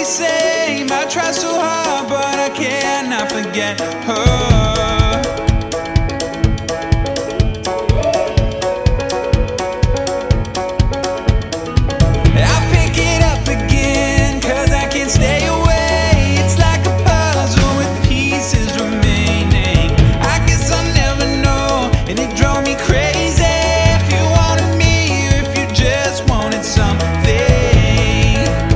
same. I try so hard, but I cannot forget her. Stay away, it's like a puzzle with pieces remaining. I guess I'll never know, and it drove me crazy. If you wanted me, or if you just wanted something.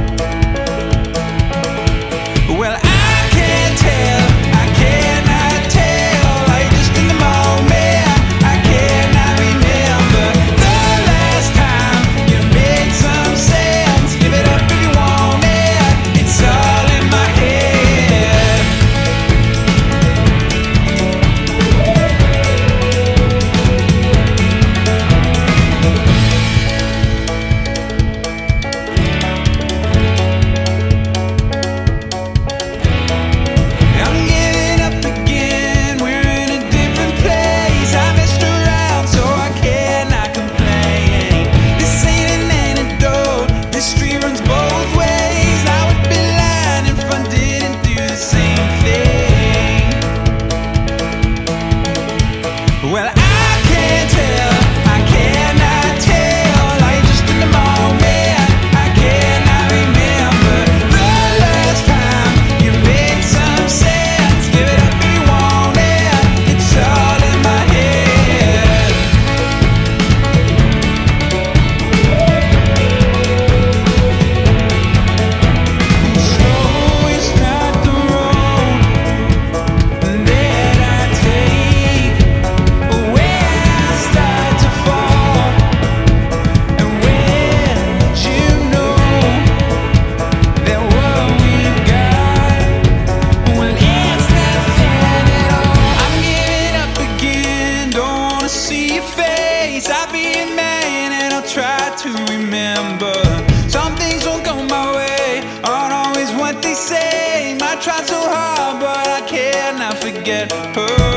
Well, I can't tell, I cannot tell. Like just in the moment, I cannot remember the last time you made some sense. Give it up if you want it. It's all in my head. I'm giving up again. We're in a different place. I messed around, so I cannot complain. This ain't an antidote. This street runs both ways. I would be lying if I didn't do the same thing. Well, I can't tell, I cannot tell. Like just in the moment, I cannot remember the last time you made some sense. Give it up if you want it. It's all in my head. Slow is not the road that I take. When I start to fall, and when did you know that what we've got, well, it's nothing at all. I'm giving up again, don't wanna see your face. I'll be a man and I'll try to remember. Some things won't go my way, aren't always what they say. I tried so hard, but I cannot forget her.